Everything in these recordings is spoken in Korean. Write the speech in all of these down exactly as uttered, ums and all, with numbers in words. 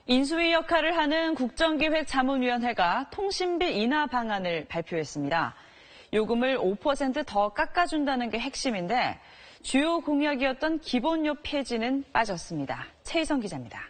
인수위 역할을 하는 국정기획자문위원회가 통신비 인하 방안을 발표했습니다. 요금을 오 퍼센트 더 깎아준다는 게 핵심인데 주요 공약이었던 기본료 폐지는 빠졌습니다. 최희성 기자입니다.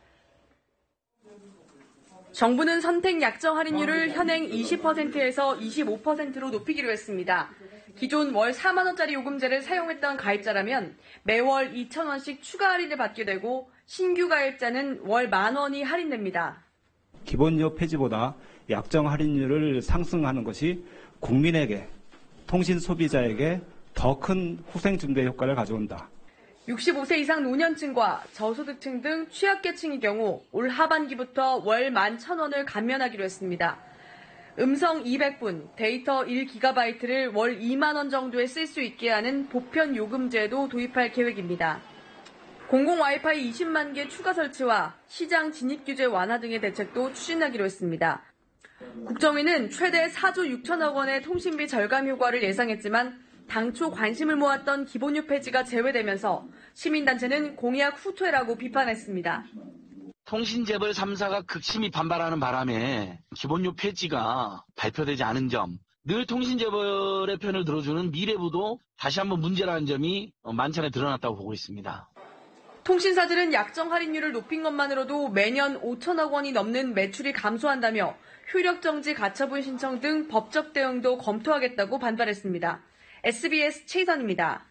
정부는 선택 약정 할인율을 현행 이십 퍼센트에서 이십오 퍼센트로 높이기로 했습니다. 기존 월 사만 원짜리 요금제를 사용했던 가입자라면 매월 이천 원씩 추가 할인을 받게 되고 신규 가입자는 월 만 원이 할인됩니다. 기본료 폐지보다 약정 할인율을 상승하는 것이 국민에게, 통신 소비자에게 더 큰 후생준비 효과를 가져온다. 육십오 세 이상 노년층과 저소득층 등 취약계층의 경우 올 하반기부터 월 만 천 원을 감면하기로 했습니다. 음성 이백 분, 데이터 일 기가바이트를 월 이만 원 정도에 쓸 수 있게 하는 보편 요금제도 도입할 계획입니다. 공공 와이파이 이십만 개 추가 설치와 시장 진입 규제 완화 등의 대책도 추진하기로 했습니다. 국정위는 최대 사조 육천억 원의 통신비 절감 효과를 예상했지만 당초 관심을 모았던 기본료 폐지가 제외되면서 시민단체는 공약 후퇴라고 비판했습니다. 통신재벌 삼 사가 극심히 반발하는 바람에 기본료 폐지가 발표되지 않은 점, 늘 통신재벌의 편을 들어주는 미래부도 다시 한번 문제라는 점이 만천에 드러났다고 보고 있습니다. 통신사들은 약정 할인율을 높인 것만으로도 매년 오천억 원이 넘는 매출이 감소한다며 효력정지 가처분 신청 등 법적 대응도 검토하겠다고 반발했습니다. 에스비에스 최희선입니다.